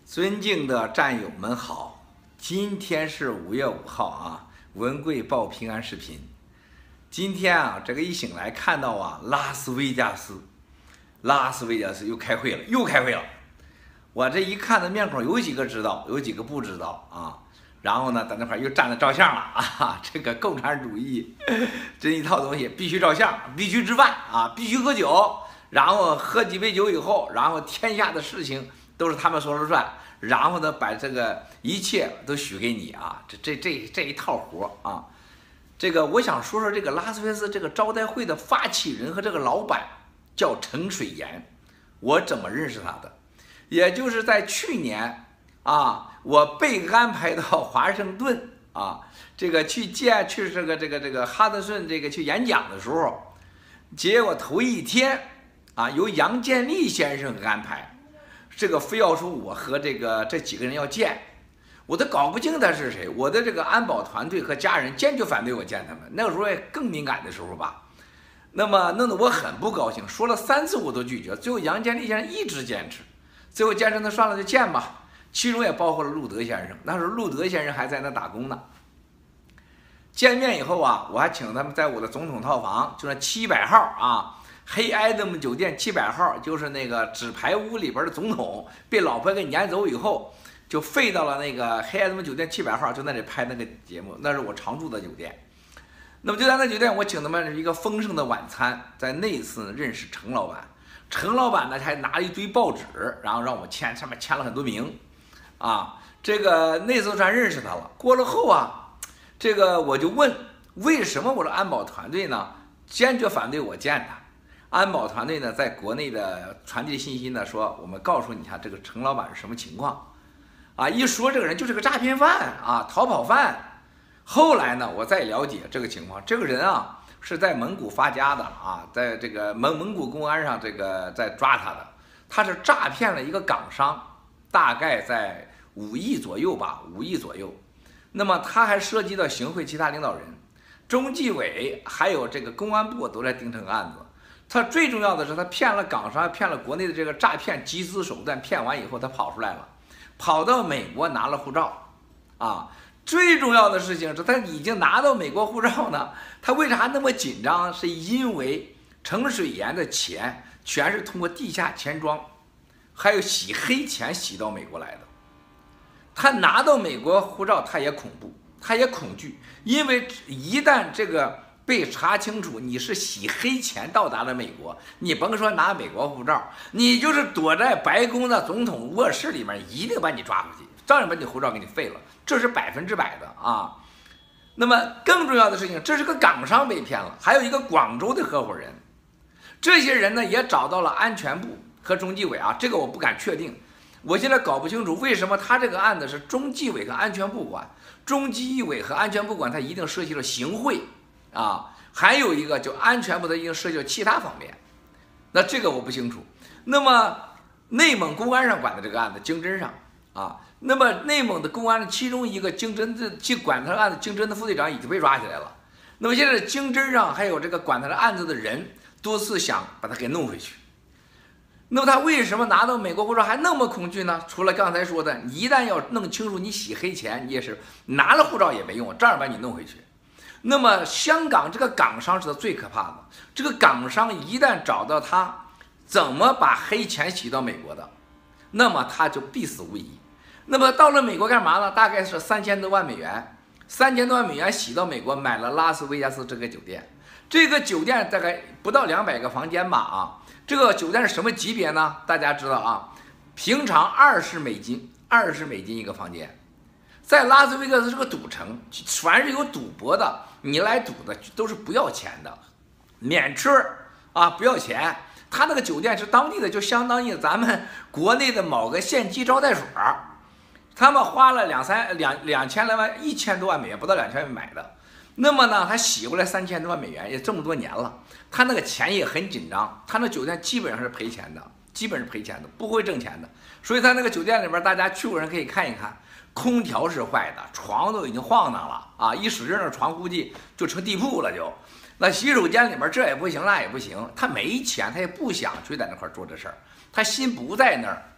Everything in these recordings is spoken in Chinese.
尊敬的战友们好，今天是5月5号啊，文贵报平安视频。今天啊，这个一醒来看到啊，拉斯维加斯又开会了，我这一看的面孔，有几个知道，有几个不知道啊。然后呢，在那块又站着照相了啊，这个共产主义这一套东西必须照相，必须吃饭啊，必须喝酒，然后喝几杯酒以后，然后天下的事情都是他们说了算，然后呢，把这个一切都许给你啊，这一套活啊。这个我想说说这个拉斯维加斯这个招待会的发起人和这个老板叫陈水岩，我怎么认识他的？也就是在去年啊，我被安排到华盛顿啊，这个去这个哈德逊这个去演讲的时候，结果头一天啊，由杨建立先生安排，这个非要说我和这几个人要见，我都搞不清他是谁。我的这个安保团队和家人坚决反对我见他们，那个时候也更敏感的时候吧。那么弄得我很不高兴，说了3次我都拒绝，最后杨建立先生一直坚持，最后坚持那算了就见吧。其中也包括了路德先生，那时候路德先生还在那打工呢。见面以后啊，我还请他们在我的总统套房，就那700号啊，黑埃德姆酒店700号，就是那个纸牌屋里边的总统被老婆给撵走以后，就废到了那个黑埃德姆酒店700号，就那里拍那个节目，那是我常住的酒店。那么就在那酒店，我请他们一个丰盛的晚餐，在那一次认识程老板。程老板呢还拿了一堆报纸，然后让我签，上面签了很多名。啊，这个那次算认识他了。过了后啊，这个我就问，为什么我的安保团队呢坚决反对我见他？安保团队呢在国内的传递信息呢说，我们告诉你一下这个程老板是什么情况啊？一说这个人就是个诈骗犯啊，逃跑犯。后来呢，我再了解这个情况，这个人啊是在蒙古发家的啊，在这个蒙古公安上这个在抓他的，他是诈骗了一个港商。大概在5亿左右吧，5亿左右。那么他还涉及到行贿其他领导人，中纪委还有这个公安部都在盯这个案子。他最重要的是，他骗了港商，骗了国内的这个诈骗集资手段，骗完以后他跑出来了，跑到美国拿了护照，啊。最重要的事情是他已经拿到美国护照呢，他为啥那么紧张？是因为陈水岩的钱全是通过地下钱庄。还有洗黑钱洗到美国来的，他拿到美国护照，他也恐怖，他也恐惧，因为一旦这个被查清楚你是洗黑钱到达了美国，你甭说拿美国护照，你就是躲在白宫的总统卧室里面，一定把你抓回去，照样把你护照给你废了，这是100%的啊。那么更重要的事情，这是个港商被骗了，还有一个广州的合伙人，这些人呢也找到了安全部。和中纪委啊，这个我不敢确定，我现在搞不清楚为什么他这个案子是中纪委和安全部管，中纪委和安全部管，他一定涉及了行贿啊，还有一个就安全部它一定涉及了其他方面，那这个我不清楚。那么内蒙公安上管的这个案子，经侦上啊，那么内蒙的公安其中一个经侦的去管他的案子，经侦的副队长已经被抓起来了。那么现在经侦上还有这个管他的案子的人，多次想把他给弄回去。那么他为什么拿到美国护照还那么恐惧呢？除了刚才说的，你一旦要弄清楚你洗黑钱，你也是拿了护照也没用，照样把你弄回去。那么香港这个港商是最可怕的，这个港商一旦找到他怎么把黑钱洗到美国的，那么他就必死无疑。那么到了美国干嘛呢？大概是3000多万美元，3000多万美元洗到美国，买了拉斯维加斯这个酒店。这个酒店大概不到200个房间吧啊。这个酒店是什么级别呢？大家知道啊，平常20美金一个房间，在拉斯维加斯是个赌城，凡是有赌博的，你来赌的都是不要钱的，免吃啊，不要钱。他那个酒店是当地的，就相当于咱们国内的某个县级招待所，他们花了2000来万，1000多万美元，不到2000万买的。那么呢，他洗过来3000多万美元，也这么多年了，他那个钱也很紧张，他那酒店基本上是赔钱的，不会挣钱的。所以他那个酒店里边，大家去过人可以看一看，空调是坏的，床都已经晃荡了啊，一使劲那床估计就成地铺了就。那洗手间里面这也不行那也不行，他没钱，他也不想去在那块做这事儿，他心不在那儿。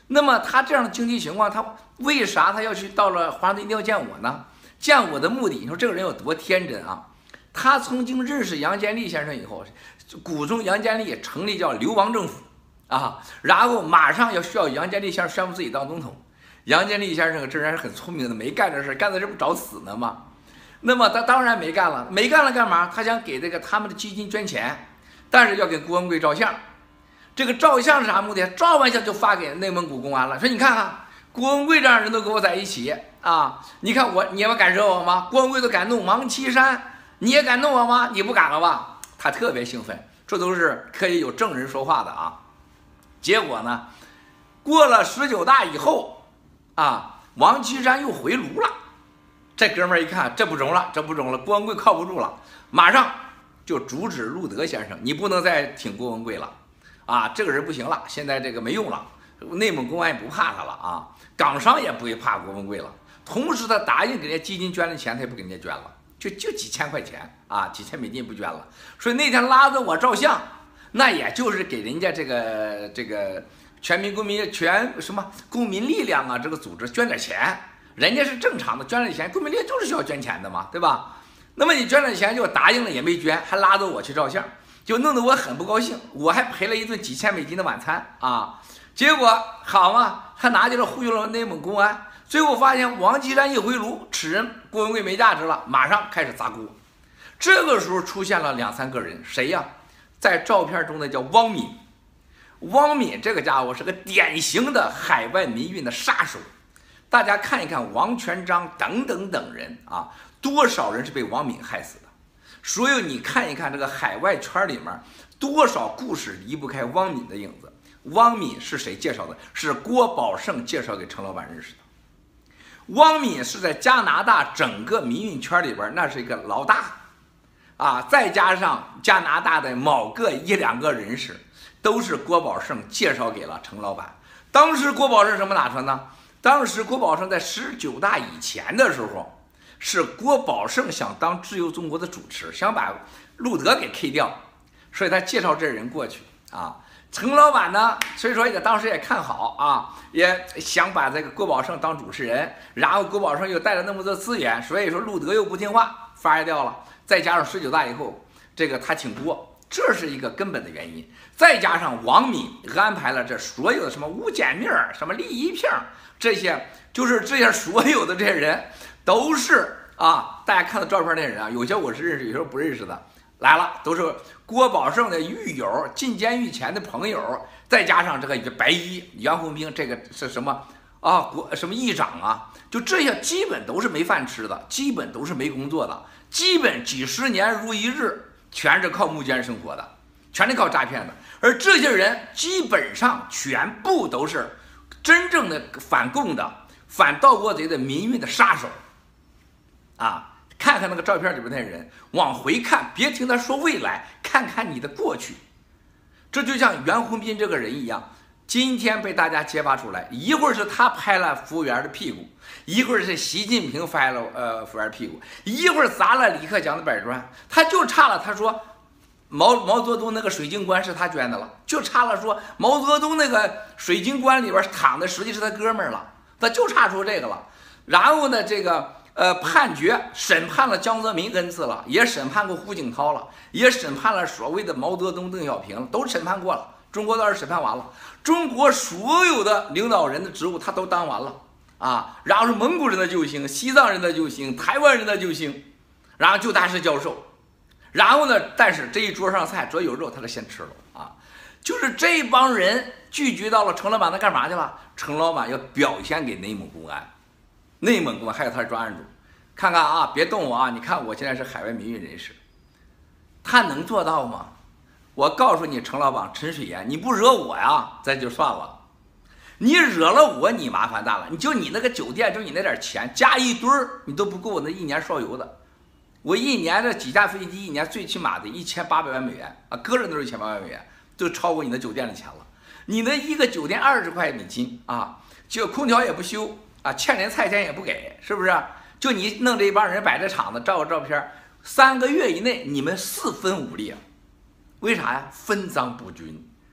那么他这样的经济情况，他为啥他要去到了华盛顿一定要见我呢？见我的目的，你说这个人有多天真啊？他曾经认识杨建立先生以后，鼓动杨建立成立叫流亡政府啊，然后马上需要杨建立先生宣布自己当总统。杨建立先生这人是很聪明的，没干这事，干的这不找死呢吗？那么他当然没干了，没干了干嘛？他想给这个他们的基金捐钱，但是要给郭文贵照相。这个照相是啥目的？照完相就发给内蒙古公安了，说你看看郭文贵这样人都跟我在一起啊，你看你也敢惹我吗？郭文贵都敢弄王岐山，你也敢弄我吗？你不敢了吧？他特别兴奋，这都是可以有证人说话的啊。结果呢，过了19大以后啊，王岐山又回炉了。这哥们儿一看，这不中了，郭文贵靠不住了，马上就阻止路德先生，你不能再挺郭文贵了啊，这个人不行了，现在这个没用了，内蒙公安也不怕他了啊，港商也不会怕郭文贵了。同时，他答应给人家基金捐的钱，他也不给人家捐了，就几千块钱啊，几千美金不捐了。所以那天拉着我照相，那也就是给人家这个全民公民公民力量啊，这个组织捐点钱。人家是正常的，捐了钱，公民力量就是需要捐钱的嘛，对吧？那么你捐了钱就答应了也没捐，还拉着我去照相，就弄得我很不高兴，我还赔了一顿几千美金的晚餐啊！结果好嘛，他拿去了忽悠了内蒙公安，最后发现王岐山一回炉，此人郭文贵没价值了，马上开始砸锅。这个时候出现了2、3个人，谁呀？在照片中的叫汪敏，汪敏这个家伙是个典型的海外民运的杀手。大家看一看王全璋等人啊，多少人是被王敏害死的？所以你看一看这个海外圈里面多少故事离不开汪敏的影子。汪敏是谁介绍的？是郭宝胜介绍给程老板认识的。汪敏是在加拿大整个民运圈里边那是一个老大啊，再加上加拿大的某个1、2个人士，都是郭宝胜介绍给了程老板。当时郭宝胜什么打算呢？当时郭宝胜在19大以前的时候，是郭宝胜想当自由中国的主持，想把路德给 K 掉，所以他介绍这人过去啊。程老板呢，所以说当时也看好啊，也想把这个郭宝胜当主持人，然后郭宝胜又带了那么多资源，所以说路德又不听话，fire掉了。再加上19大以后，这个他挺多。这是一个根本的原因，再加上王敏安排了这所有的什么吴简密、什么李一平，这些所有的这些人都是啊，大家看到照片那人啊，有些我是认识，有些不认识的，来了都是郭宝胜的狱友，进监狱前的朋友，再加上这个白衣袁弘兵，这个是什么啊？什么议长啊？就这些基本都是没饭吃的，基本都是没工作的，基本几十年如一日。全是靠募捐生活的，全是靠诈骗的，而这些人基本上全部都是真正的反共的、反盗国贼的民运的杀手，啊！看看那个照片里边那人，往回看，别听他说未来，看看你的过去。这就像袁弘斌这个人一样，今天被大家揭发出来，一会儿是他拍了服务员的屁股，一会儿是习近平拍了服务员屁股，一会儿砸了李克强的板砖，他就差了他说毛泽东那个水晶棺是他捐的了，就差了说毛泽东那个水晶棺里边躺的实际是他哥们儿了，他就差出这个了。然后呢，这个判决审判了江泽民 N 次了，也审判过胡锦涛了，也审判了所谓的毛泽东、邓小平，都审判过了。中国倒是审判完了，中国所有的领导人的职务他都当完了啊，然后是蒙古人的救星、西藏人的救星、台湾人的救星，然后就他是教授，然后呢，但是这一桌上菜只要有肉他就先吃了啊，就是这帮人聚集到了程老板，他干嘛去了？程老板要表现给内蒙公安，内蒙公安还有他的专案组，看看啊，别动我啊，你看我现在是海外民运人士，他能做到吗？我告诉你，程老板、陈水岩，你不惹我呀，咱就算了。你惹了我，你麻烦大了。你那个酒店，就你那点钱，加一堆儿，你都不够我那1年烧油的。我1年这几架飞机，1年最起码的1800万美元啊，个人都是1800万美元，就超过你的酒店的钱了。你那一个酒店20块美金啊，就空调也不修啊，欠人菜钱也不给，是不是？就你弄这一帮人摆这场子，照个照片，3个月以内你们4分5裂。为啥呀？分赃不均，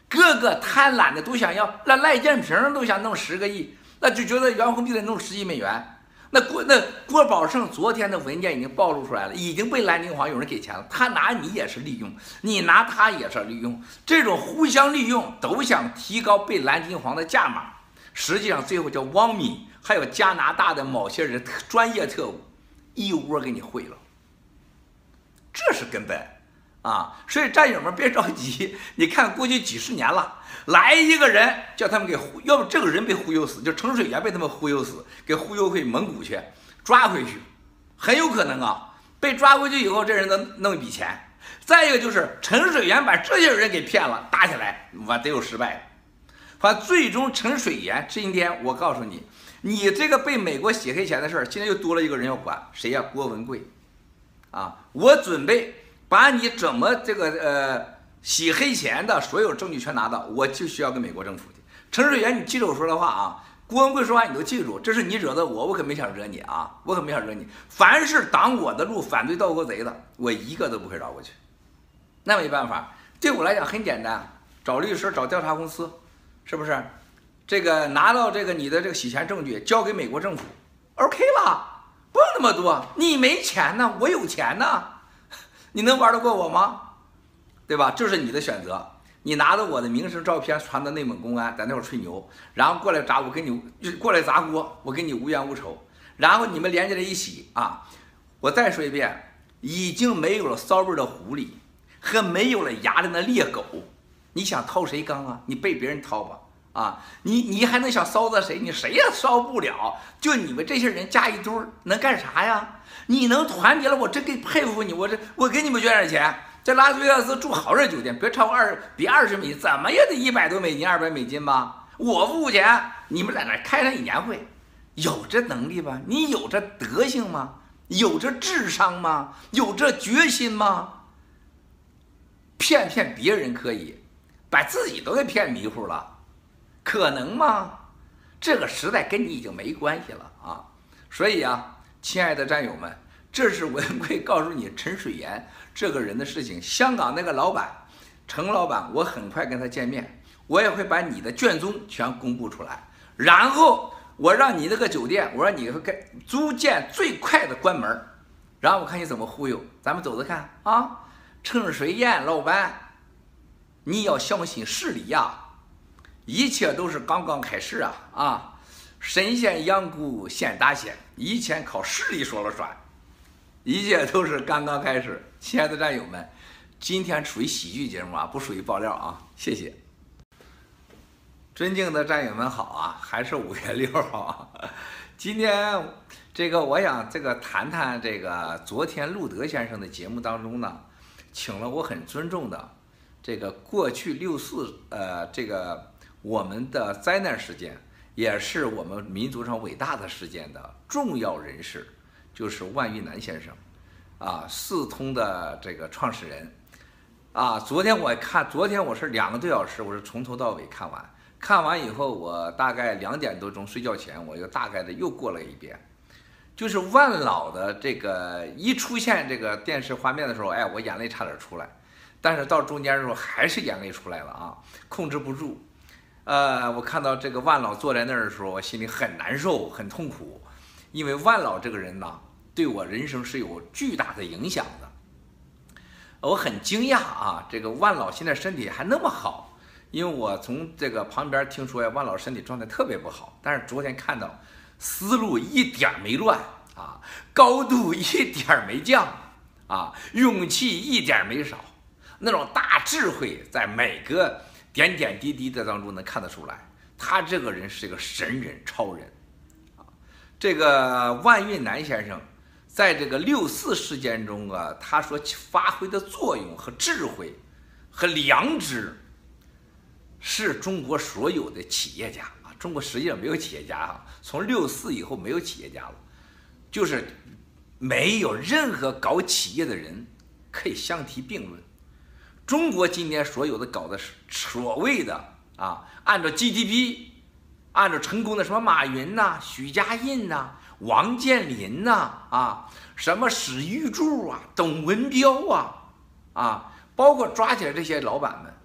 个个贪婪的都想要，那赖建平都想弄10个亿，那就觉得袁弘碧得弄10亿美元。那郭宝胜昨天的文件已经暴露出来了，已经被蓝金黄有人给钱了，他拿你也是利用，你拿他也是利用，这种互相利用都想提高被蓝金黄的价码，实际上最后叫汪敏还有加拿大的某些人专业特务一窝给你毁了，这是根本啊！所以战友们别着急，你看过去几十年了。来一个人叫他们给忽，要不这个人被忽悠死，就陈水扁被他们忽悠死，给忽悠回蒙古去，抓回去，很有可能啊，被抓回去以后，这人能弄一笔钱。再一个就是陈水扁把这些人给骗了，打起来完得有失败。反正最终陈水扁今天我告诉你，你这个被美国洗黑钱的事儿，现在又多了一个人要管，谁呀？郭文贵，啊，我准备把你怎么这个洗黑钱的所有证据全拿到，我就需要跟美国政府去。陈水扁，你记住我说的话啊，郭文贵说话你都记住，这是你惹的我，我可没想惹你啊，我可没想惹你。凡是挡我的路、反对盗国贼的，我一个都不会绕过去。那没办法，对我来讲很简单，找律师、找调查公司，是不是？这个拿到这个你的这个洗钱证据，交给美国政府 ，OK 了，不用那么多。你没钱呢，我有钱呢，你能玩得过我吗？对吧？这是你的选择。你拿着我的名声照片传到内蒙公安，在那会儿吹牛，然后过来砸我，跟你过来砸锅，我跟你无冤无仇，然后你们连接在一起啊！我再说一遍，已经没有了骚味的狐狸和没有了牙碜的猎狗，你想掏谁缸啊？你被别人掏吧啊！你还能想骚到谁？你谁也骚不了。就你们这些人加一堆儿，能干啥呀？你能团结了，我真给佩服你。我给你们捐点钱。在拉斯维加斯住好点酒店，别超过20美金，怎么也得100多美金、200美金吧？我付钱，你们在那开上一年会，有这能力吧？你有这德行吗？有这智商吗？有这决心吗？骗别人可以，把自己都给骗迷糊了，可能吗？这个时代跟你已经没关系了啊！所以啊，亲爱的战友们。这是文贵告诉你陈水扁这个人的事情。香港那个老板陈老板，我很快跟他见面，我也会把你的卷宗全公布出来，然后我让你那个酒店，我让你租建最快的关门，然后我看你怎么忽悠。咱们走着看啊，陈水扁老板，你要相信势力呀，一切都是刚刚开始啊！神仙养蛊现大仙，以前靠势力说了算。一切都是刚刚开始，亲爱的战友们，今天属于喜剧节目啊，不属于爆料啊，谢谢。尊敬的战友们好啊，还是5月6号啊。今天这个我想谈谈这个昨天路德先生的节目当中呢，请了我很尊重的这个过去6·4这个我们的灾难事件，也是我们民族上伟大的事件的重要人士。就是万玉南先生，啊，4通的这个创始人，啊，昨天我是2个多小时，我是从头到尾看完，看完以后我大概2点多钟睡觉前，我又大概的又过了一遍，就是万老的这个一出现这个电视画面的时候，哎，我眼泪差点出来，但是到中间的时候还是眼泪出来了啊，控制不住，我看到这个万老坐在那儿的时候，我心里很难受，很痛苦。因为万老这个人呢，对我人生是有巨大的影响的。我很惊讶啊，这个万老现在身体还那么好，因为我从这个旁边听说呀，万老身体状态特别不好，但是昨天看到思路一点没乱啊，高度一点没降啊，勇气一点没少，那种大智慧在每个点点滴滴的当中能看得出来，他这个人是个神人、超人。这个万运南先生在这个6·4事件中啊，他所发挥的作用和智慧和良知，是中国所有的企业家啊，中国实际上没有企业家啊，从6·4以后没有企业家了，就是没有任何搞企业的人可以相提并论。中国今天所有的搞的所谓的啊，按照 GDP。按照成功的什么马云呐、许家印呐、王健林呐、什么史玉柱啊、董文标啊，包括抓起来这些老板们，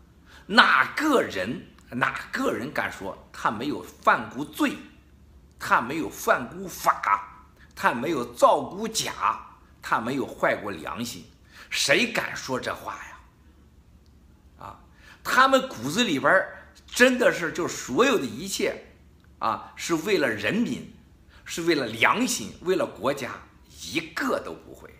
哪个人敢说他没有犯过罪，他没有犯过法，他没有造过假，他没有坏过良心？谁敢说这话呀？啊，他们骨子里边真的是就所有的一切啊，是为了人民，是为了良心，为了国家，一个都不会。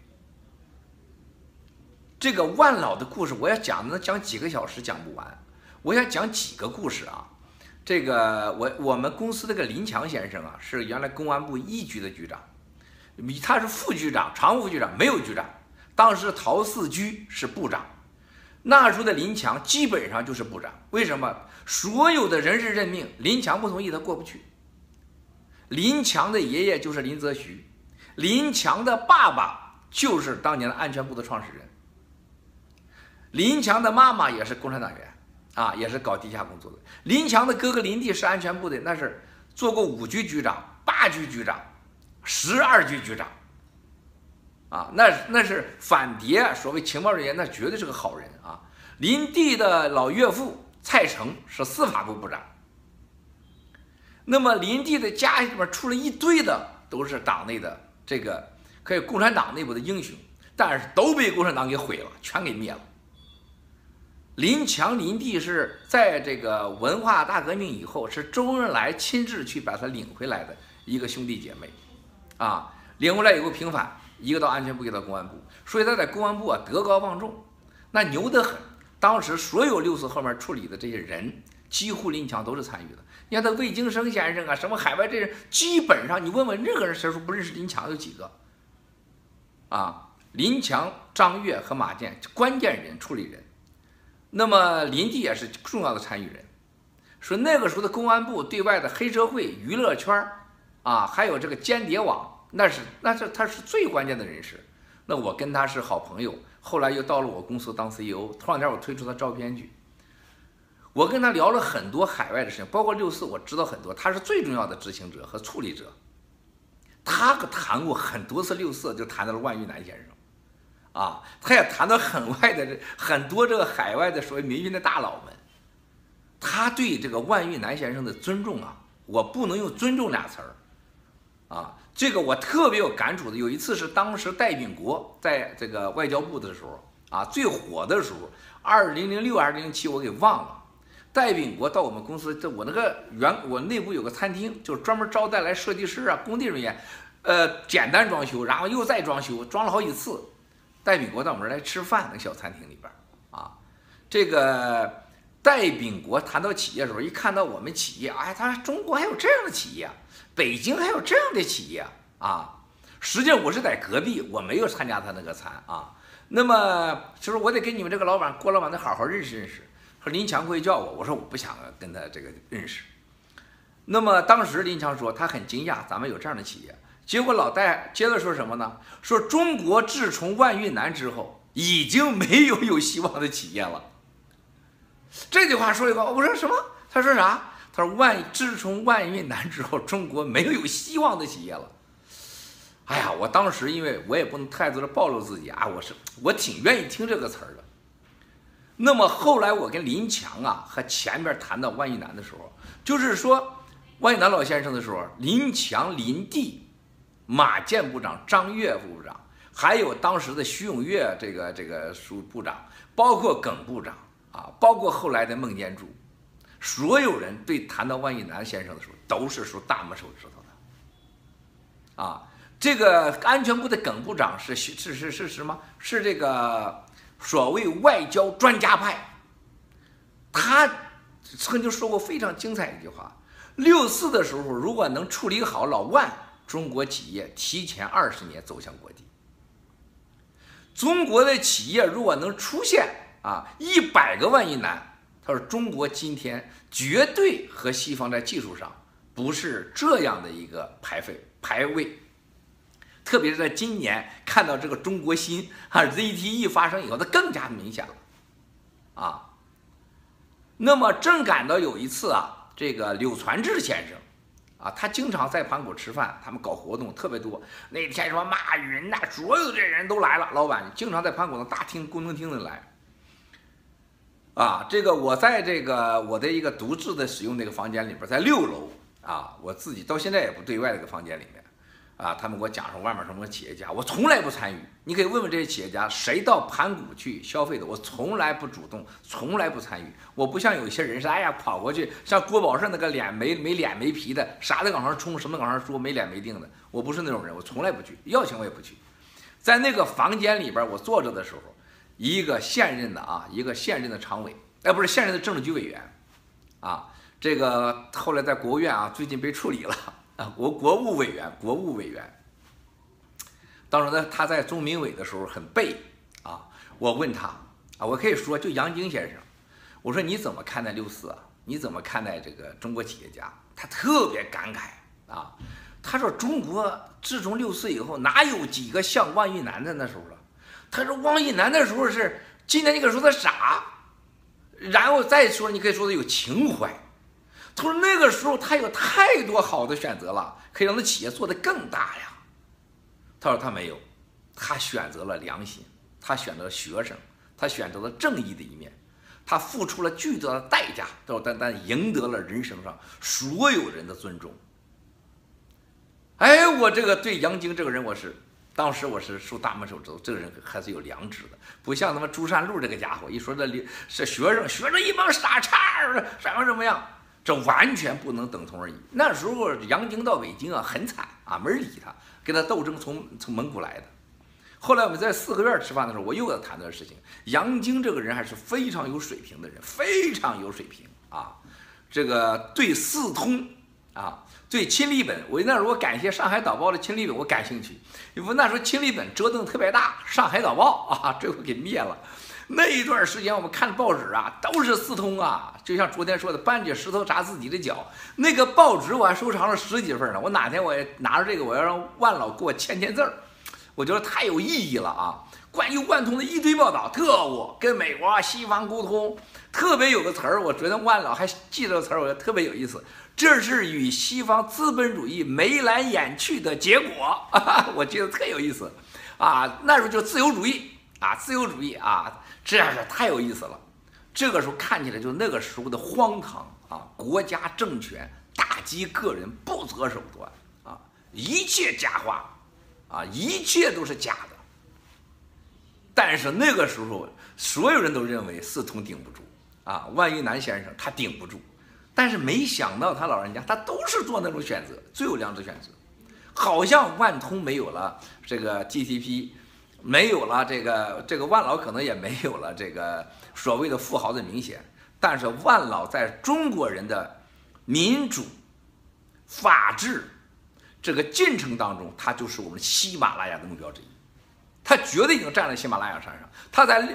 这个万老的故事，我要讲能讲几个小时讲不完。我想讲几个故事啊。这个我们公司这个林强先生啊，是原来公安部一局的局长，他是副局长、常务副局长，没有局长。当时陶四居是部长，那时候的林强基本上就是部长。为什么？所有的人事任命，林强不同意，他过不去。林强的爷爷就是林则徐，林强的爸爸就是当年的安全部的创始人，林强的妈妈也是共产党员啊，也是搞地下工作的。林强的哥哥林地是安全部的，那是做过5局局长、8局局长、12局局长啊，那是反谍，所谓情报人员，那绝对是个好人啊。林地的老岳父蔡成是司法部部长。那么林地的家里边出了一堆的都是党内的这个可以共产党内部的英雄，但是都被共产党给毁了，全给灭了。林强、林地是在这个文化大革命以后，是周恩来亲自去把他领回来的一个兄弟姐妹，啊，领回来以后平反，一个到安全部，一个到公安部，所以他在公安部啊德高望重，那牛得很。当时所有6次后面处理的这些人，几乎林强都是参与的。你看他魏京生先生啊，什么海外这人，基本上你问问任何人，谁说不认识林强有几个？啊，林强、张悦和马建关键人、处理人。那么林地也是重要的参与人，说那个时候的公安部对外的黑社会、娱乐圈啊，还有这个间谍网，那是他是最关键的人士。那我跟他是好朋友，后来又到了我公司当 CEO， 头两天我推出他照片去，我跟他聊了很多海外的事情，包括6·4，我知道很多，他是最重要的执行者和处理者。他可谈过很多次6·4，就谈到了万玉南先生。啊，他也谈到很多这个海外的所谓民运的大佬们，他对这个万玉南先生的尊重啊，我不能用尊重俩词儿，啊，这个我特别有感触的。有一次是当时戴秉国在这个外交部的时候啊，最火的时候，2006、2007我给忘了。戴秉国到我们公司，我内部有个餐厅，就是专门招待来设计师啊、工地人员，简单装修，然后又再装修，装了好几次。戴秉国到我们这儿来吃饭，那个小餐厅里边啊，这个戴秉国谈到企业的时候，一看到我们企业，哎，他说中国还有这样的企业，北京还有这样的企业啊。实际上我是在隔壁，我没有参加他那个餐啊。那么就是我得跟你们这个老板郭老板得好好认识认识。说林强会叫我，我说我不想跟他这个认识。那么当时林强说他很惊讶，咱们有这样的企业。结果老戴接着说什么呢？说中国自从万运南之后，已经没有希望的企业了。这句话说一个，我说什么？他说啥？他说自从万运南之后，中国没有希望的企业了。哎呀，我当时因为我也不能太多的暴露自己啊，我挺愿意听这个词儿的。那么后来我跟林强啊和前边谈到万运南的时候，就是说万运南老先生的时候，林强、林地。马建部长、张悦副部长，还有当时的徐永月这个部长，包括耿部长啊，包括后来的孟建柱，所有人对谈到万运南先生的时候，都是数大拇手指头的。啊，这个安全部的耿部长是什么？是这个所谓外交专家派。他曾经说过非常精彩一句话：6·4的时候，如果能处理好老万。中国企业提前20年走向国际。中国的企业如果能出现100个万亿南，他说中国今天绝对和西方在技术上不是这样的一个排位。特别是在今年看到这个中国芯ZTE 发生以后，它更加明显了啊。那么正赶到有一次啊，这个柳传志先生。啊，他经常在盘古吃饭，他们搞活动特别多。那天什么马云呐，所有的这人都来了。老板经常在盘古的大厅、功能厅里来。 这个我在这个我的一个独自的使用那个房间里边，在6楼我自己到现在也不对外这个房间里面他们给我讲说外面什么企业家，我从来不参与。你可以问问这些企业家，谁到盘古去消费的，我从来不主动，从来不参与。我不像有些人是，哎呀跑过去，像郭宝胜那个脸没脸没皮的，啥都往上冲，什么往上说，没脸没腚的。我不是那种人，我从来不去，邀请我也不去。在那个房间里边，我坐着的时候，一个现任的常委，不是现任的政治局委员，这个后来在国务院最近被处理了。国务委员，当时呢，他在中民委的时候很背我问他我可以说就杨晶先生，我说你怎么看待6·4你怎么看待这个中国企业家？他特别感慨他说中国自从6·4以后，哪有几个像汪毓南的那时候了？他说汪毓南那时候是，今天你可以说他傻，然后再说你可以说他有情怀。他说那个时候他有太多好的选择了，可以让他企业做得更大呀。他说他没有，他选择了良心，他选择了学生，他选择了正义的一面，他付出了巨大的代价，但赢得了人生上所有人的尊重。我这个对杨晶这个人，当时我是受大门手指头，这个人还是有良知的，不像他妈朱善禄这个家伙，一说这里是学生一帮傻叉什么样。这完全不能等同而已。那时候杨晶到北京很惨没人理他，跟他斗争从蒙古来的。后来我们在4合院吃饭的时候，我又要谈这个事情。杨晶这个人还是非常有水平的人，非常有水平这个对四通对亲历本，我那时候我感谢上海导报的亲历本，我感兴趣，因为那时候亲历本折腾特别大，上海导报最后给灭了。那一段时间我们看报纸都是四通就像昨天说的搬起石头砸自己的脚。那个报纸我还收藏了10几份呢，我哪天我也拿着这个，我要让万老给我签字儿，我觉得太有意义了关于万通的一堆报道，特务跟美国西方沟通，特别有个词儿，我觉得万老还记这个词儿，我觉得特别有意思。这是与西方资本主义眉来眼去的结果我觉得特有意思那时候就自由主义自由主义这样是太有意思了。这个时候看起来就那个时候的荒唐国家政权打击个人不择手段一切假话一切都是假的。但是那个时候所有人都认为四通顶不住万毓南先生他顶不住，但是没想到他老人家他都是做那种选择，最有良知选择。好像万通没有了这个 GDP， 没有了这个万老可能也没有了这个所谓的富豪的明显，但是万老在中国人的民主、法治这个进程当中，他就是我们喜马拉雅的目标之一。他绝对已经站在喜马拉雅山上，他在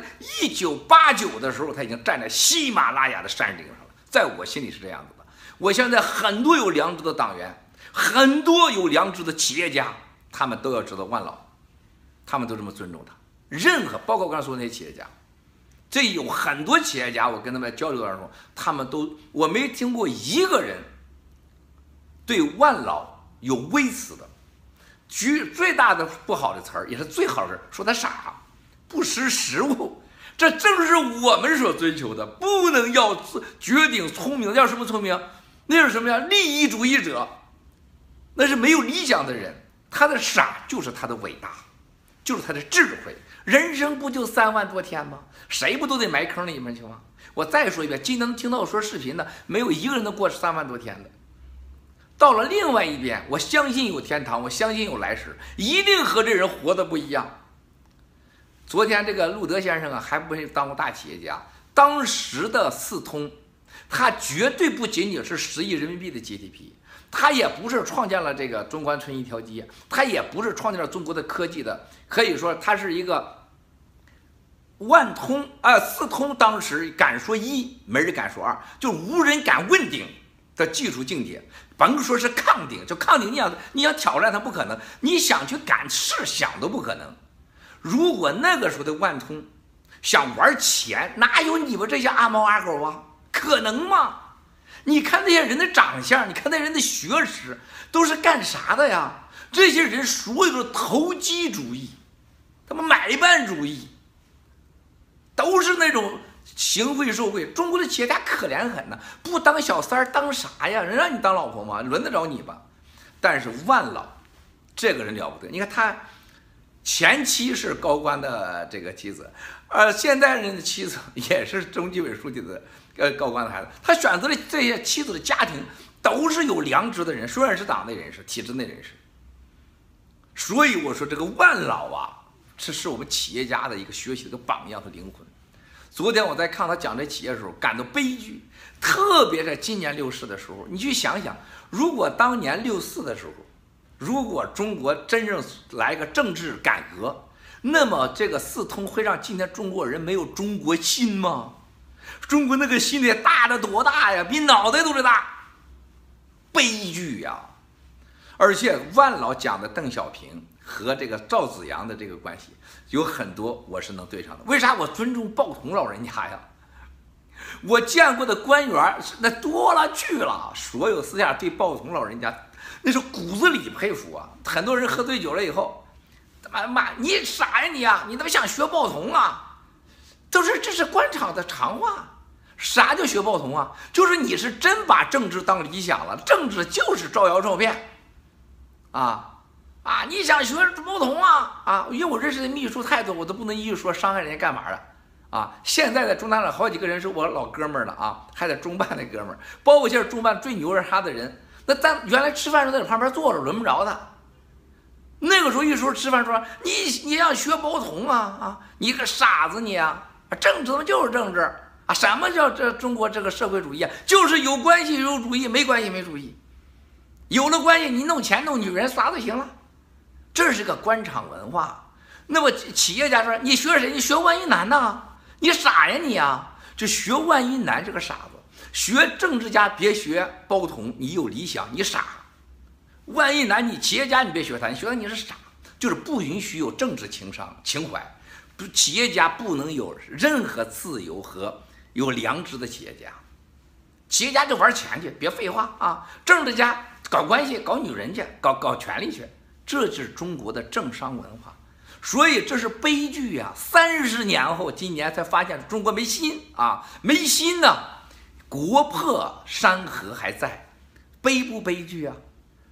1989的时候，他已经站在喜马拉雅的山顶上了。在我心里是这样子的。我现在很多有良知的党员，很多有良知的企业家，他们都要知道万老，他们都这么尊重他。任何包括我刚才说的那些企业家，这有很多企业家，我跟他们交流当中，他们都我没听过一个人对万老有微词的。最大的不好的词儿，也是最好的词，说他傻，不识时务。这正是我们所追求的，不能要绝顶聪明，要什么聪明？那是什么呀？利益主义者，那是没有理想的人。他的傻就是他的伟大，就是他的智慧。人生不就3万多天吗？谁不都得埋坑里面去吗？我再说一遍，今天能听到我说视频的，没有一个人能过3万多天的。到了另外一边，我相信有天堂，我相信有来世，一定和这人活得不一样。昨天这个路德先生还不是当过大企业家，当时的四通，他绝对不仅仅是10亿人民币的 GDP， 他也不是创建了这个中关村一条街，他也不是创建了中国的科技的，可以说他是一个万通四通，当时敢说1，没人敢说2，就无人敢问鼎的技术境界。甭说是抗顶，就抗顶，你想挑战它不可能，你想去敢试想都不可能。如果那个时候的万通想玩钱，哪有你们这些阿猫阿狗啊？可能吗？你看那些人的长相，你看那人的学识，都是干啥的呀？这些人所有的投机主义，他们买办主义，都是那种行贿受贿。中国的企业家可怜很呐，不当小三儿当啥呀？人让你当老婆吗？轮得着你吗？但是万老这个人了不得，你看他前妻是高官的这个妻子，现在人的妻子也是中纪委书记的高官的孩子，他选择的这些妻子的家庭都是有良知的人，虽然是党内人士、体制内人士。所以我说这个万老啊，这是我们企业家的一个学习的一个榜样和灵魂。昨天我在看他讲这企业的时候，感到悲剧，特别在今年64的时候，你去想想，如果当年64的时候，如果中国真正来个政治改革，那么这个四通会让今天中国人没有中国心吗？中国那个心得大的多大呀，比脑袋都是大，悲剧呀！而且万老讲的邓小平和这个赵紫阳的这个关系有很多我是能对上的。为啥我尊重鲍同老人家呀？我见过的官员那多了去了，所有私下对鲍同老人家那是骨子里佩服啊！很多人喝醉酒了以后，妈你傻呀你啊，你怎么想学鲍同啊？这是官场的常话。啥叫学鲍同啊？就是你是真把政治当理想了，政治就是招摇撞骗。你想学鲍同啊？因为我认识的秘书太多，我都不能一一说伤害人家干嘛的现在在中南上好几个人是我老哥们儿了还在中办的哥们儿，包括现在中办最牛是他的人，那咱原来吃饭时候在旁边坐着，轮不着他。那个时候一说吃饭说你要学鲍同你个傻子你政治就是政治什么叫这中国这个社会主义就是有关系有主义，没关系没主义。有了关系，你弄钱弄女人啥都行了，这是个官场文化。那么企业家说你学谁？你学万一南呐？你傻呀你这学万一南是个傻子，学政治家别学包同，你有理想你傻。万一南你企业家你别学他，你学他你是傻，就是不允许有政治情怀。企业家不能有任何自由和有良知的企业家。企业家就玩钱去，别废话政治家搞关系，搞女人去，搞权力去，这是中国的政商文化。所以这是悲剧呀！30年后，今年才发现中国没心没心呢，国破山河还在，悲不悲剧啊？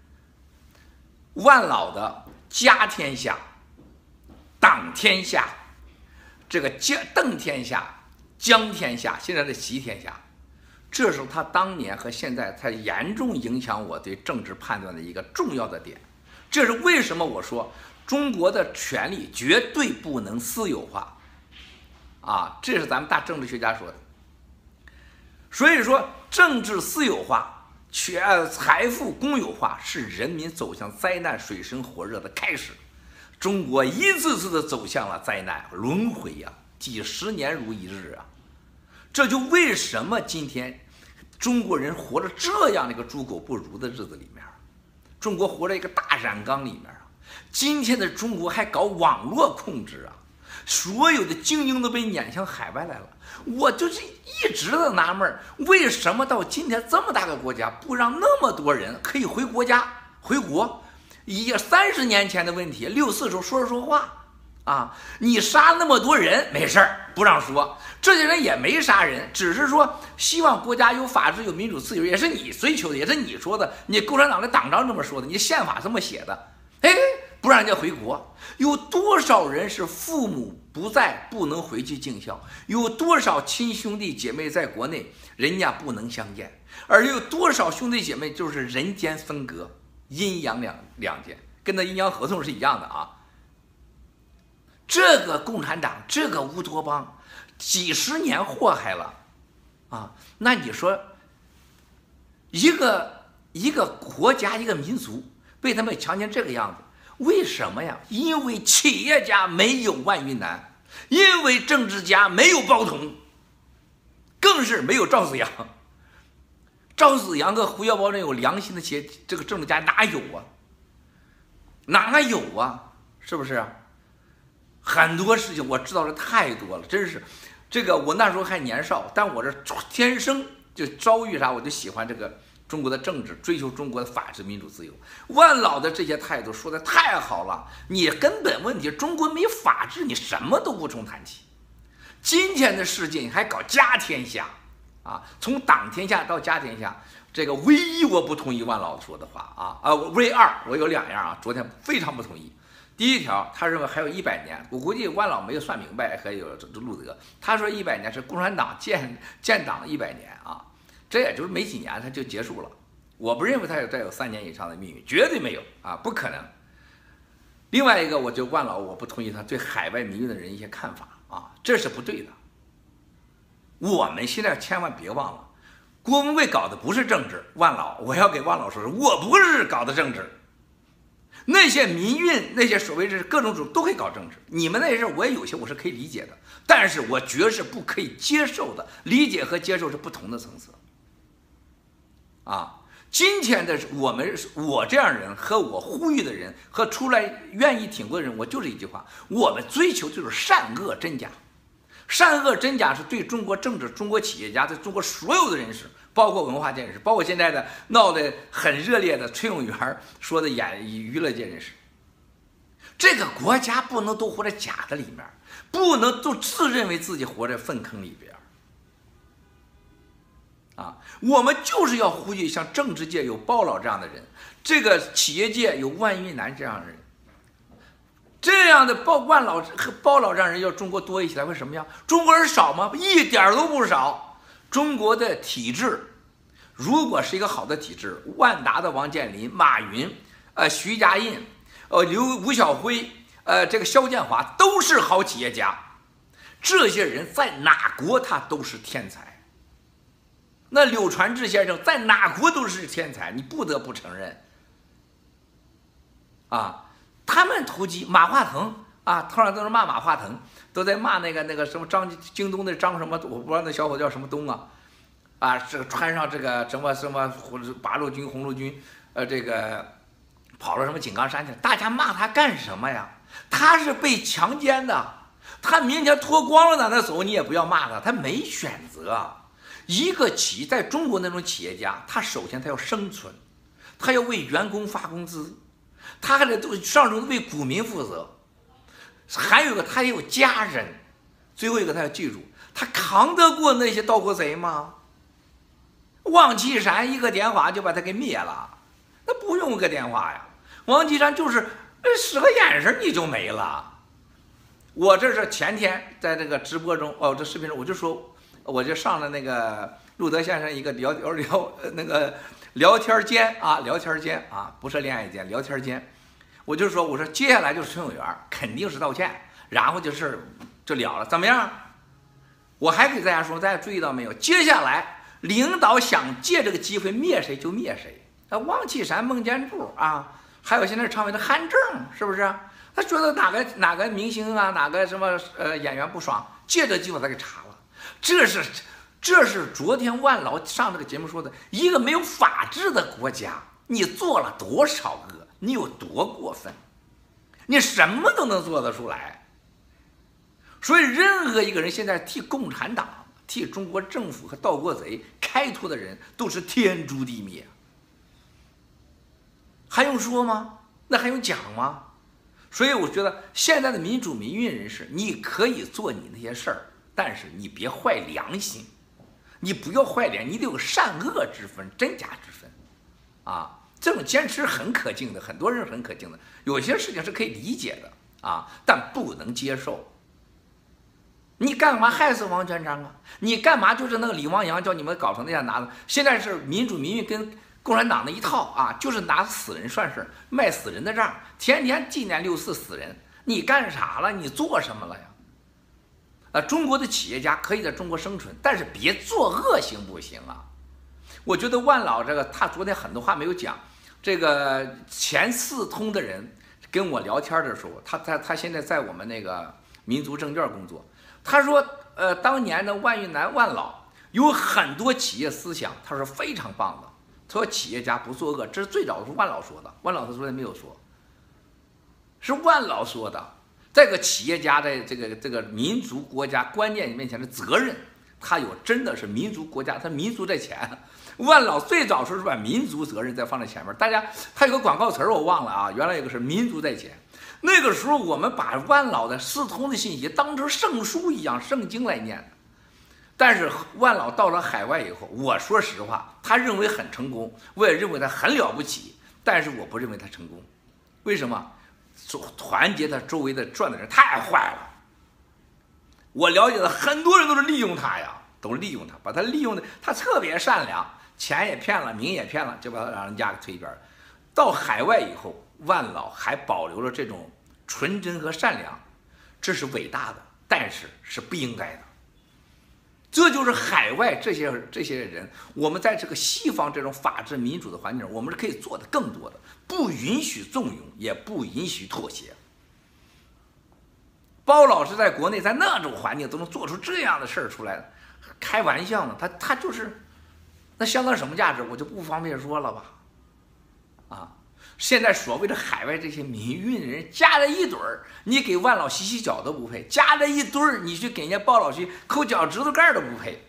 万老的家天下，党天下，这个邓天下、江天下，现在的习天下。这是他当年和现在才严重影响我对政治判断的一个重要的点。这是为什么我说中国的权力绝对不能私有化这是咱们大政治学家说的。所以说政治私有化、财富公有化是人民走向灾难、水深火热的开始。中国一次次的走向了灾难轮回几十年如一日这就为什么今天中国人活着这样的一个猪狗不如的日子里面，中国活在一个大染缸里面今天的中国还搞网络控制所有的精英都被撵向海外来了。我就是一直在纳闷，为什么到今天这么大个国家不让那么多人可以回国？30年前的问题，64时候说话你杀那么多人没事儿，不让说。这些人也没杀人，只是说希望国家有法治、有民主、自由，也是你追求的，也是你说的，你共产党的党章这么说的，你宪法这么写的。不让人家回国，有多少人是父母不在不能回去尽孝？有多少亲兄弟姐妹在国内人家不能相见？而有多少兄弟姐妹就是人间分隔，阴阳两间，跟那阴阳合同是一样的这个共产党，这个乌托邦，几十年祸害了那你说一个国家一个民族被他们强奸这个样子，为什么呀？因为企业家没有万云南，因为政治家没有包同，更是没有赵紫阳。赵紫阳和胡耀邦这有良心的企业这个政治家哪有哪有是不是很多事情我知道的太多了，真是这个我那时候还年少，但我这天生就遭遇啥我就喜欢这个中国的政治，追求中国的法治、民主、自由。万老的这些态度说的太好了，你根本问题中国没法治，你什么都无从谈起。 今天的世界你还搞家天下啊？从党天下到家天下，这个唯一我不同意万老说的话唯二我有两样啊，昨天非常不同意。第一条，他认为还有100年，我估计万老没有算明白，还有这路德，他说100年是共产党建党100年啊，这也就是没几年他就结束了。我不认为他再有3年以上的命运，绝对没有啊，不可能。另外一个，我觉得万老我不同意他对海外民运的人一些看法啊，这是不对的。我们现在千万别忘了，郭文贵搞的不是政治，万老，我要给万老说，我不是搞的政治。那些民运，那些所谓是各种主都可以搞政治，你们那些事我也有些我是可以理解的，但是我绝是不可以接受的。理解和接受是不同的层次啊。今天的我这样人和我呼吁的人和出来愿意挺过的人，我就是一句话：我们追求就是善恶真假。善恶真假是对中国政治、中国企业家、对中国所有的人士，包括文化界人士，包括现在的闹得很热烈的崔永元说的娱乐界人士。这个国家不能都活在假的里面，不能都自认为自己活在粪坑里边。我们就是要呼吁像政治界有包老这样的人，这个企业界有万运南这样的人。这样的万老和包老让人要中国多一起来会什么样？中国人少吗？一点都不少。中国的体制，如果是一个好的体制，万达的王健林、马云、徐家印、吴晓辉、这个肖建华都是好企业家。这些人在哪国他都是天才。那柳传志先生在哪国都是天才，你不得不承认啊。他们投机，马化腾啊，头上都是骂马化腾，都在骂那个什么京东的张什么，我不知道那小伙叫什么东啊，这个穿上这个什么八路军、红路军，这个跑到什么井冈山去了，大家骂他干什么呀？他是被强奸的，他明天脱光了在那走，你也不要骂他，他没选择。一个在中国那种企业家，他首先他要生存，他要为员工发工资。他还得上头为股民负责，还有一个他也有家人，最后一个他要记住，他扛得过那些盗国贼吗？王岐山一个电话就把他给灭了，那不用个电话呀，王岐山就是使个眼神你就没了。我这是前天在这个直播中这视频中我就上了那个路德先生一个聊天间啊，不是恋爱间，聊天间。我说接下来就是崔永元肯定是道歉，然后就了了，怎么样？我还给大家说，大家注意到没有？接下来领导想借这个机会灭谁就灭谁。王岐山、孟建柱啊，还有现在常委的韩正，是不是？他觉得哪个明星啊，哪个什么演员不爽，借这机会他给查了。这是昨天万劳上这个节目说的，一个没有法治的国家，你做了多少恶，你有多过分，你什么都能做得出来。所以任何一个人现在替共产党、替中国政府和盗国贼开脱的人，都是天诛地灭。还用说吗？那还用讲吗？所以我觉得现在的民主民运人士，你可以做你那些事儿，但是你别坏良心。你不要坏脸，你得有善恶之分、真假之分，啊，这种坚持很可敬的，很多人很可敬的，有些事情是可以理解的啊，但不能接受。你干嘛害死王全璋啊？你干嘛就是那个李汪洋叫你们搞成那样拿的？现在是民主民运跟共产党的一套啊，就是拿死人算事，卖死人的账，天天纪念6·4死人，你干啥了？你做什么了呀？中国的企业家可以在中国生存，但是别作恶行不行啊？我觉得万老他昨天很多话没有讲。这个前4通的人跟我聊天的时候，他现在在我们那个民族证券工作。他说，当年的万运南万老有很多企业思想，他说非常棒的。他说企业家不作恶，这是最早是万老说的。万老他昨天没有说，是万老说的。这个企业家在这个民族国家观念面前的责任，他真的是民族国家，他民族在前。万老最早时候是把民族责任再放在前面。大家他有个广告词我忘了啊，原来有个是民族在前。 那个时候我们把万老的四通的信息当成圣书一样、圣经来念。但是万老到了海外以后，我说实话，他认为很成功，我也认为他很了不起，但是我不认为他成功。为什么？团结他周围的转的人太坏了。我了解的很多人都是利用他呀，都利用他，把他利用的，他特别善良，钱也骗了，名也骗了，就把他让人家给推一边。到海外以后，万老还保留了这种纯真和善良，这是伟大的，但是是不应该的。这就是海外这些人，我们在这个西方这种法治民主的环境中，我们是可以做的更多的，不允许纵容，也不允许妥协。包老师在国内在那种环境都能做出这样的事儿出来，开玩笑呢，他就是那相当什么价值，我就不方便说了吧。啊，现在所谓的海外这些民运人加在一堆儿，你给万老洗洗脚都不配；加在一堆儿，你去给人家包老去抠脚趾头盖都不配。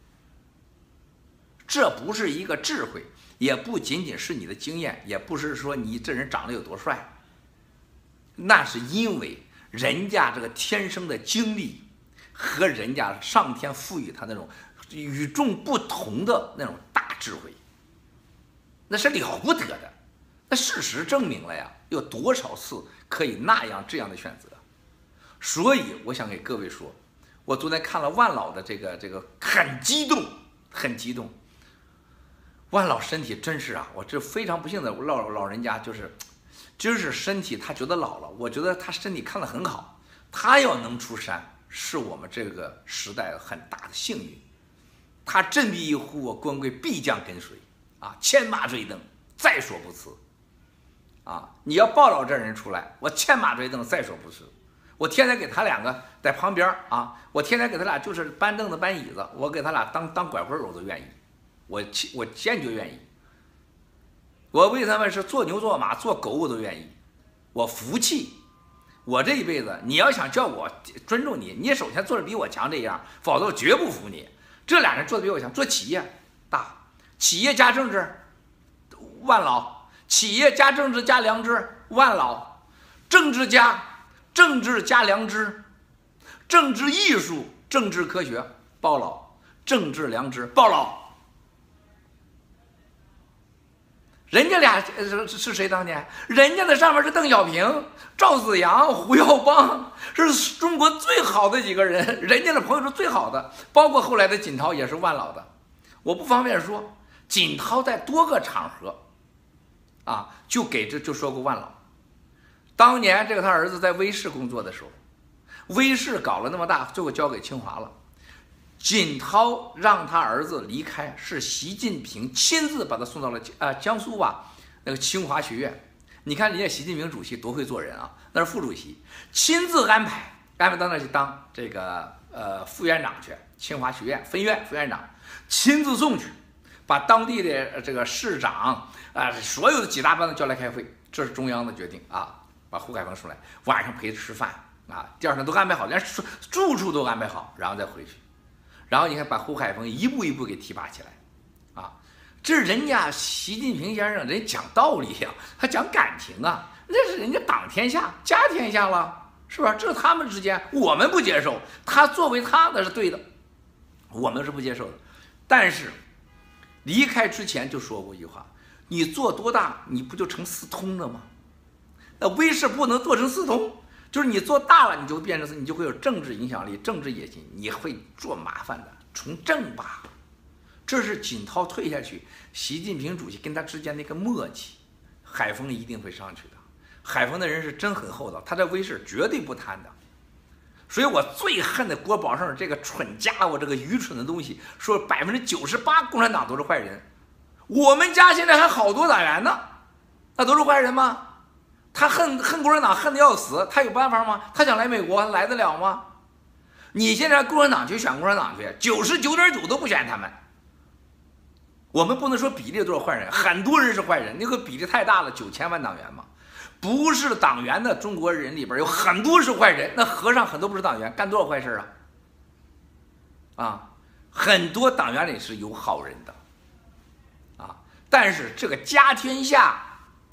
这不是一个智慧，也不仅仅是你的经验，也不是说你这人长得有多帅，那是因为人家这个天生的经历和人家上天赋予他那种与众不同的那种大智慧，那是了不得的。那事实证明了呀，有多少次可以那样这样的选择？所以我想给各位说，我昨天看了万老的这个很激动，很激动。万老身体真是啊，我这非常不幸的老人家就是身体他觉得老了，我觉得他身体看得很好，他要能出山是我们这个时代很大的幸运。他振臂一呼，我关贵必将跟随啊，牵马追灯，在所不辞。啊！你要报道这人出来，我牵马追灯，在所不辞。我天天给他两个在旁边啊，我天天给他俩就是搬凳子搬椅子，我给他俩当拐棍我都愿意，我坚决愿意。我为他们是做牛做马做狗我都愿意，我服气。我这一辈子，你要想叫我尊重你，你首先做的比我强这样，否则我绝不服你。这俩人做的比我强，做企业大，企业加政治，万老。企业加政治加良知，万老；政治加良知，政治艺术、政治科学，包老；政治良知，包老。人家俩是谁当年？人家的上面是邓小平、赵紫阳、胡耀邦，是中国最好的几个人，人家的朋友是最好的，包括后来的锦涛也是万老的。我不方便说，锦涛在多个场合。啊，就说过万老，当年这个他儿子在威视工作的时候，威视搞了那么大，最后交给清华了。锦涛让他儿子离开，是习近平亲自把他送到了江苏那个清华学院。你看人家习近平主席多会做人啊，那是副主席，亲自安排到那去当这个副院长去，清华学院分院副院长，亲自送去，把当地的这个市长。所有的几大班子叫来开会，这是中央的决定啊！把胡海峰送来，晚上陪他吃饭啊，第二天都安排好，连住处都安排好，然后再回去。然后你看，把胡海峰一步一步给提拔起来，啊，这是人家习近平先生人讲道理呀，他讲感情啊，那是人家党天下家天下了，是吧？这是他们之间，我们不接受，他作为他的是对的，我们是不接受的。但是离开之前就说过一句话。你做多大，你不就成四通了吗？那威视不能做成四通，就是你做大了，你就变成你就会有政治影响力、政治野心，你会做麻烦的。从政吧，这是锦涛退下去，习近平主席跟他之间的一个默契。海峰一定会上去的，海峰的人是真很厚道，他在威视绝对不贪的。所以我最恨的郭宝胜这个蠢家伙，这个愚蠢的东西，说98%共产党都是坏人。我们家现在还好多党员呢，那都是坏人吗？他恨共产党恨得要死，他有办法吗？他想来美国来得了吗？你现在共产党去选共产党去，99.9%都不选他们。我们不能说比例都是坏人，很多人是坏人，那个比例太大了，9000万党员嘛，不是党员的中国人里边有很多是坏人，那和尚很多不是党员，干多少坏事啊？啊，很多党员里是有好人的。但是这个家天下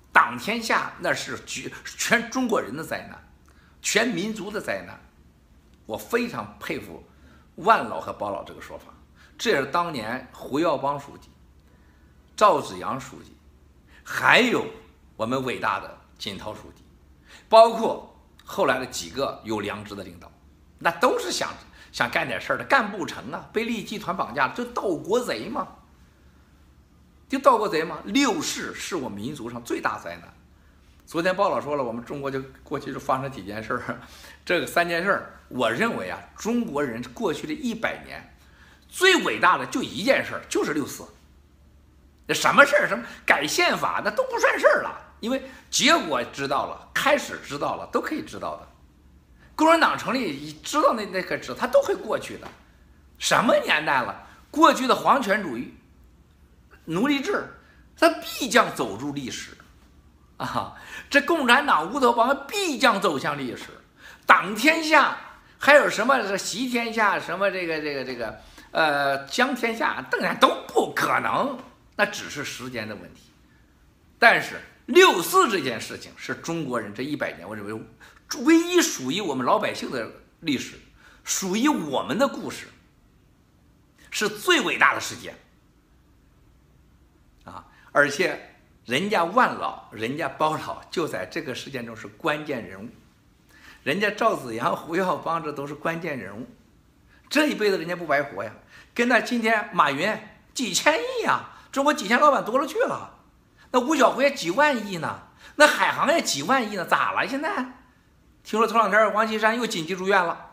党天下那是全中国人的灾难，全民族的灾难。我非常佩服万老和包老这个说法，这也是当年胡耀邦书记、赵紫阳书记，还有我们伟大的锦涛书记，包括后来的几个有良知的领导，那都是想干点事儿的，干不成啊，被利益集团绑架了，就盗国贼嘛。就盗国贼嘛，六四是我们民族上最大灾难。昨天包老说了，我们中国就过去就发生几件事儿，这个3件事儿，我认为啊，中国人过去的100年最伟大的就一件事儿，就是六四。那什么事儿，什么改宪法，那都不算事儿了，因为结果知道了，开始知道了，都可以知道的。共产党成立，知道那个知道，它都会过去的。什么年代了？过去的皇权主义、奴隶制，它必将走入历史啊！这共产党乌托邦必将走向历史。党天下还有什么习天下，什么江天下，当然都不可能，那只是时间的问题。但是六四这件事情是中国人这100年，我认为唯一属于我们老百姓的历史，属于我们的故事，是最伟大的事件啊！而且人家万老，人家包老就在这个事件中是关键人物，人家赵紫阳、胡耀邦这都是关键人物，这一辈子人家不白活呀！跟那今天马云几千亿呀，中国几千老板多了去了，那吴晓辉几万亿呢，那海航也几万亿呢，咋了现在？听说头两天王岐山又紧急住院了，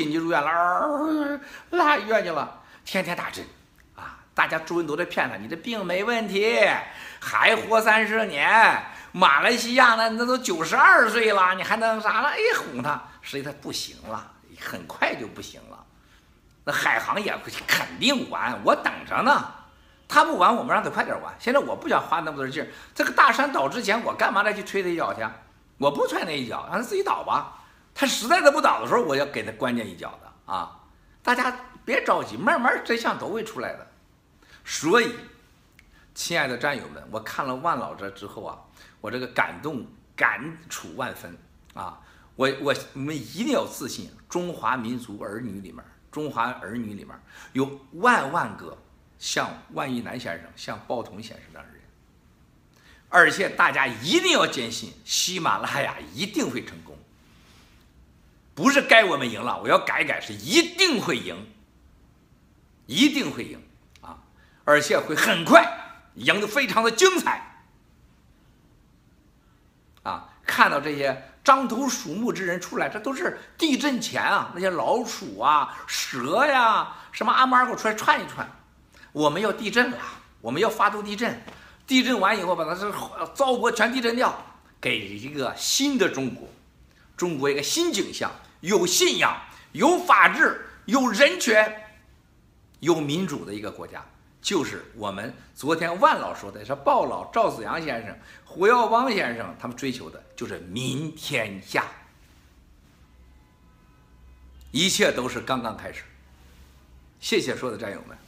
拉医院去了，天天打针啊！大家中文都在骗他，你这病没问题，还活30年。马来西亚呢，那都92岁了，你还能啥了？哎，哄他，实际他不行了，很快就不行了。那海航也肯定完，我等着呢。他不完，我们让他快点完。现在我不想花那么多劲儿，这个大山倒之前，我干嘛再去推他一脚去？我不踹那一脚，让他自己倒吧。他实在的不倒的时候，我要给他关键一脚的啊！大家别着急，慢慢真相都会出来的。所以，亲爱的战友们，我看了万老这之后啊，我这个感触万分啊！我们一定要自信，中华民族儿女里面，中华儿女里面有万个像万一南先生、像鲍同先生这样的人。而且大家一定要坚信，喜马拉雅一定会成功。不是该我们赢了，我要改，是一定会赢，一定会赢啊！而且会很快赢得非常的精彩啊！看到这些獐头鼠目之人出来，这都是地震前啊，那些老鼠啊、蛇呀、什么阿猫阿狗出来串一串。我们要地震了，我们要发动地震。地震完以后，把它是糟粕全地震掉，给一个新的中国，中国一个新景象，有信仰、有法治、有人权、有民主的一个国家，就是我们昨天万老说的，是鲍老、赵紫阳先生、胡耀邦先生他们追求的，就是民天下。一切都是刚刚开始。谢谢所有的战友们。